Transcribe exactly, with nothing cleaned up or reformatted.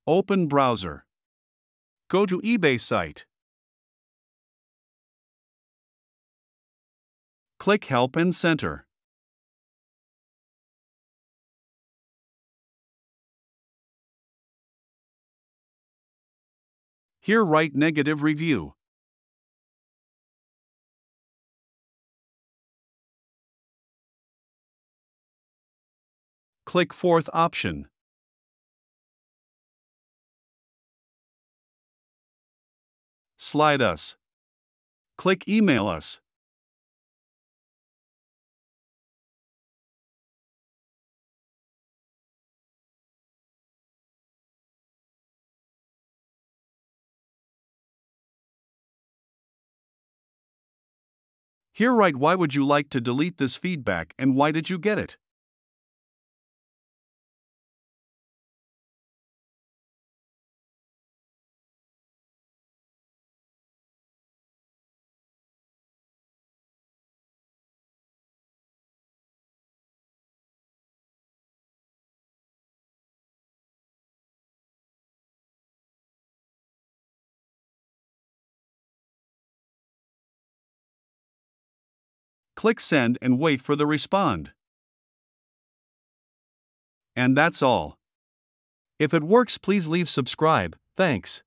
Open browser. Go to eBay site. Click Help and Center. Here write negative review. Click fourth option. Slide us. Click Email us. Here write why would you like to delete this feedback and why did you get it? Click Send and wait for the respond. And that's all. If it works, please leave subscribe. Thanks.